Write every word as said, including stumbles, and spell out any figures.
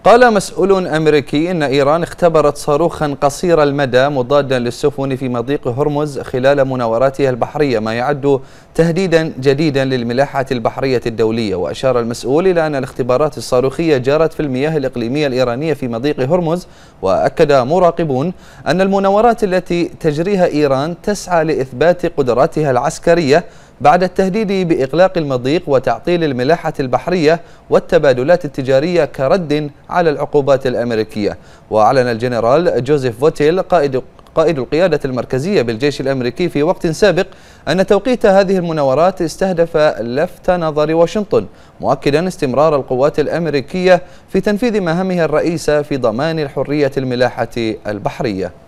قال مسؤول أمريكي إن إيران اختبرت صاروخا قصير المدى مضادا للسفن في مضيق هرمز خلال مناوراتها البحرية، ما يعد تهديدا جديدا للملاحة البحرية الدولية. وأشار المسؤول إلى أن الاختبارات الصاروخية جرت في المياه الإقليمية الإيرانية في مضيق هرمز. وأكد مراقبون أن المناورات التي تجريها إيران تسعى لإثبات قدراتها العسكرية بعد التهديد بإغلاق المضيق وتعطيل الملاحة البحرية والتبادلات التجارية كرد على العقوبات الأمريكية. وأعلن الجنرال جوزيف فوتيل قائد قائد القيادة المركزية بالجيش الأمريكي في وقت سابق أن توقيت هذه المناورات استهدف لفت نظر واشنطن، مؤكدا استمرار القوات الأمريكية في تنفيذ مهامها الرئيسة في ضمان الحرية الملاحة البحرية.